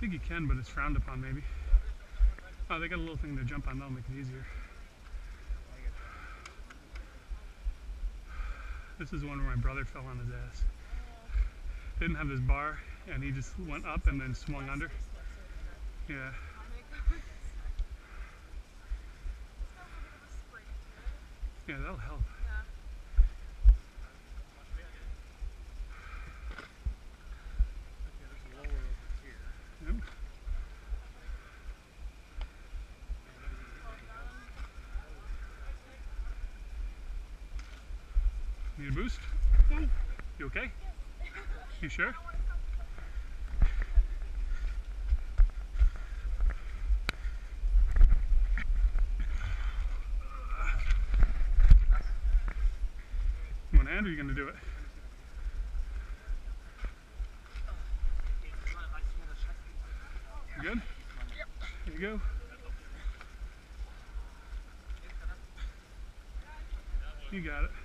think you can, but it's frowned upon maybe. Oh, they got a little thing to jump on, that'll make it easier. This is one where my brother fell on his ass. Didn't have this bar, and he just went up and then swung under. Yeah. Yeah, that'll help. Yep. Need a boost? You okay? You sure? Come on, Andrew, you're gonna do it. You good? There you go. You got it.